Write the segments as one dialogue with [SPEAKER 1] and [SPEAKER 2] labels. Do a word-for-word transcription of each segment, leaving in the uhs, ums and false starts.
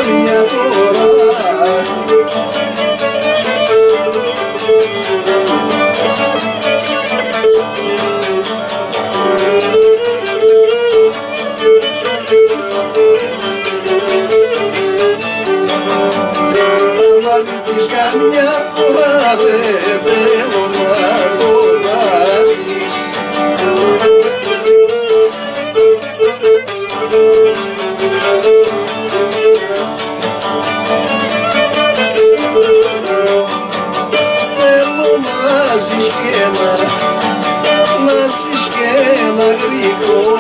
[SPEAKER 1] καμιά φορά. Καμιά φορά δεν θέλω να το βάλεις. Θέλω να ζεις και να, να ζεις και ένα γρήγορο.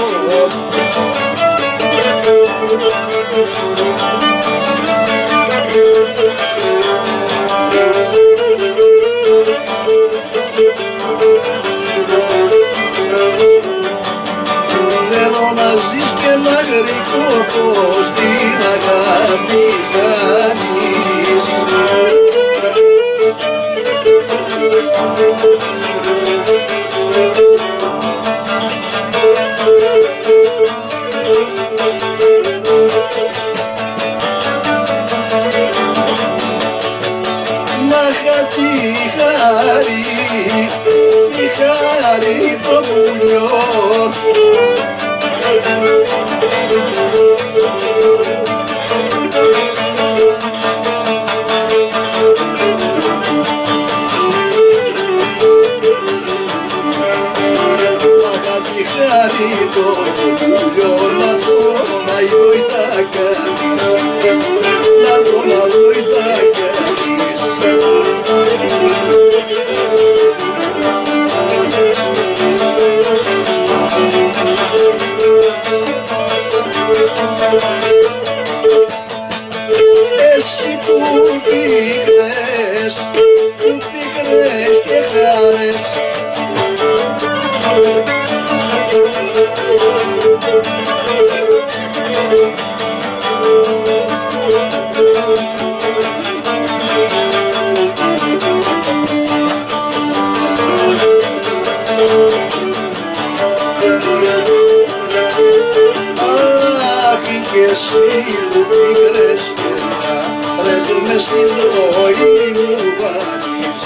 [SPEAKER 1] Θέλω να ζεις και ένα γρήγορο πως την αγάπη χάνεις. Να είχα τη χάρη, τη χάρη το πουλιό. Το πουλιό να το να δω τα κάνεις, να το να δω τα κάνεις. Εσύ που πίκρες, που πίκρες και χάρες, κι εσύ που πίκρες και να ρες μες στην τρώη μου βάλεις.